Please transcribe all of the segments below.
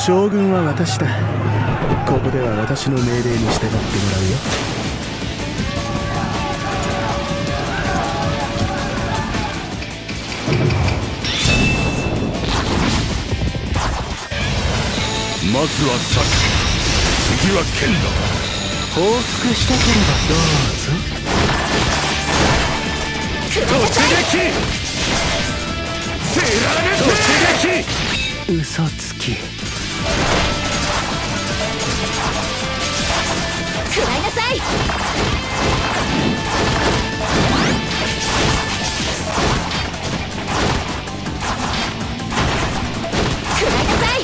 将軍は私だ。ここでは私の命令に従ってもらうよ。 まずは策、次は剣だ。 報復したければどうぞ。 突撃、突撃、 嘘つき。 食らいなさい。食らいなさい。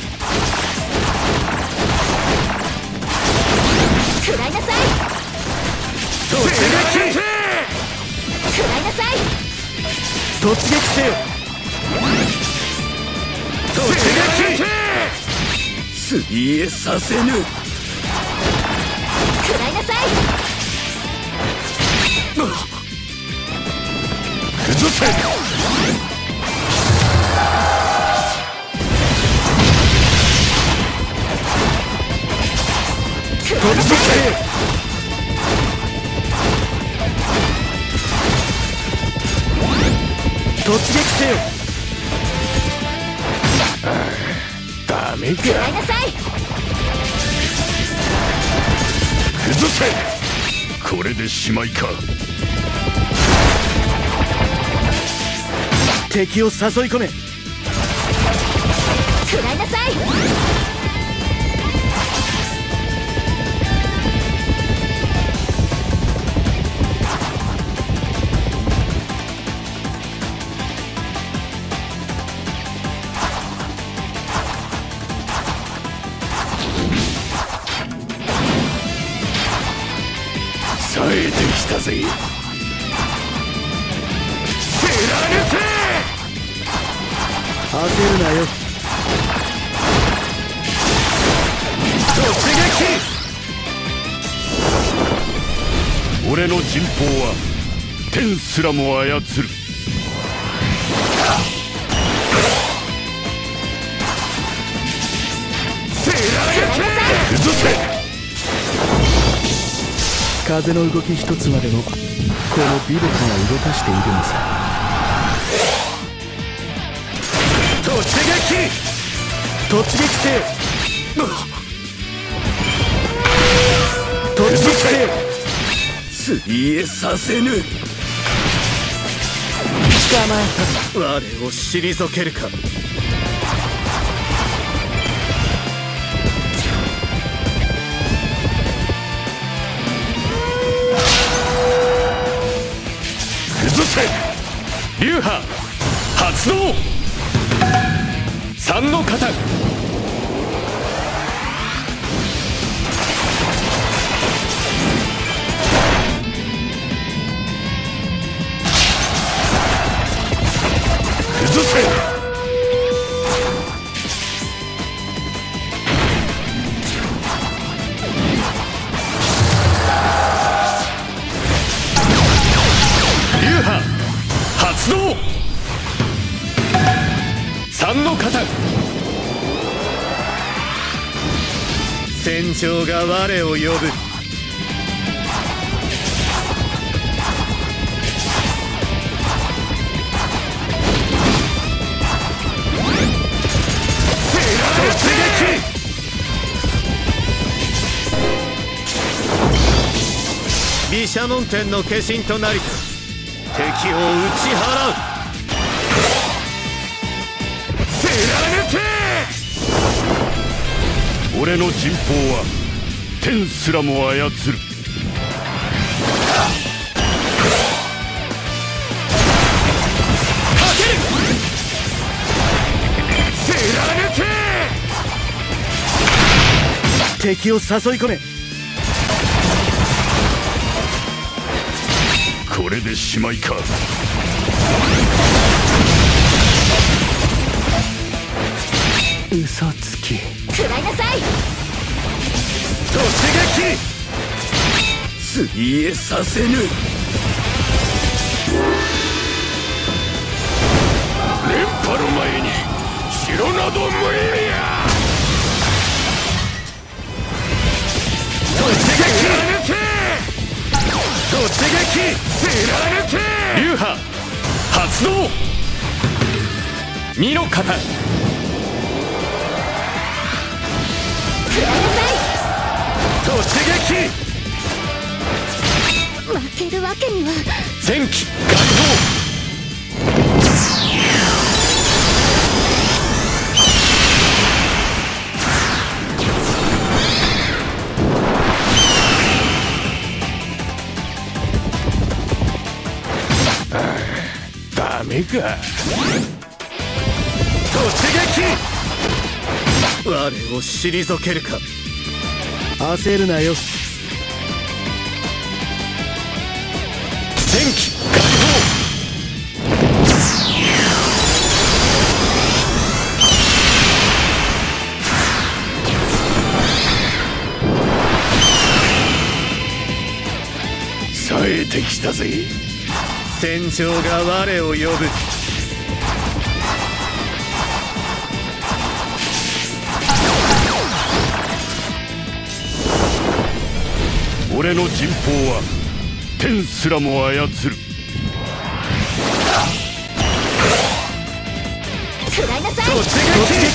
食らいなさい。 突撃、 食らいなさい。 突撃せよ。 突撃、次へさせぬ。 食らいなさい。 崩せ。 突撃せよ。突撃せよ。ダメか。 食らいなさい。 崩せ。これでしまいか。 敵を誘い込め。 食らいなさい。 冴えてきたぜ。貫け。 焦るなよ。 突撃。俺の陣法は天すらも操る。崩せ。 風の動き一つまでもこの微力が動かしているのさ。 突撃、 突撃せよ。突撃せよ。 次へさせぬ。 捕まえた。我を退けるか。 崩せ。流派発動。三の型。崩せ。流派発動。三の型。 戦場が我を呼ぶ。 突撃。 毘沙門天の化身となり敵を打ち払う。 貫け。俺の陣法は天すらも操る。かける。貫け。 敵を誘い込め。 これでしまいか。 嘘つき。 食らいなさい。 突撃。次へさせぬ。連覇の前に城など無理や。 貫け流派発動。身の型。 食らいなさ突撃い。負けるわけには。 戦機解放。 ダメか。突撃我を退けるか。 焦るなよ。 戦機解放。冴えてきたぜ。戦場が我を呼ぶ。 俺の陣法は天すらも操る。 食らいなさい。 突撃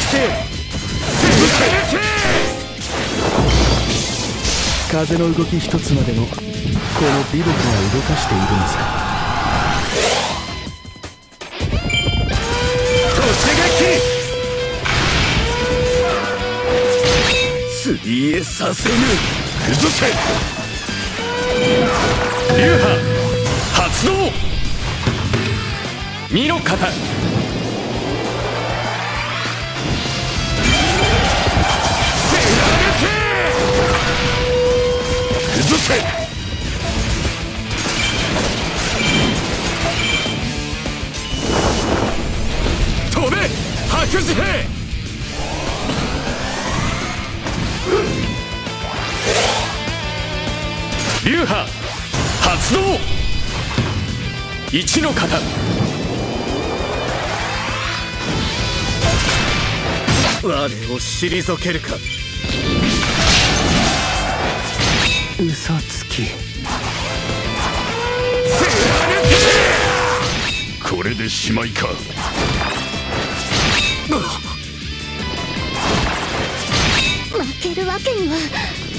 風の動き一つまでもこの美毒が動かしているのさ。 釣りへさせぬ。 崩せ。流派発動。身の型。崩せ。 飛べ白磁兵。 流派発動。一の型。 我を退けるか。 嘘つき。 これでしまいか。 負けるわけには。